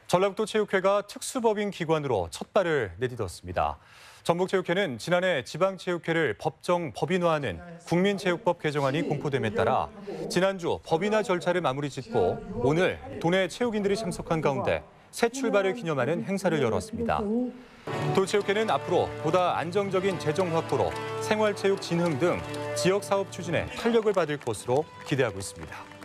전라북도 체육회가 특수법인 기관으로 첫 발을 내딛었습니다. 전북체육회는 지난해 지방체육회를 법정 법인화하는 국민체육법 개정안이 공포됨에 따라 지난주 법인화 절차를 마무리 짓고 오늘 도내 체육인들이 참석한 가운데 새 출발을 기념하는 행사를 열었습니다. 도체육회는 앞으로 보다 안정적인 재정 확보로 생활체육 진흥 등 지역 사업 추진에 탄력을 받을 것으로 기대하고 있습니다.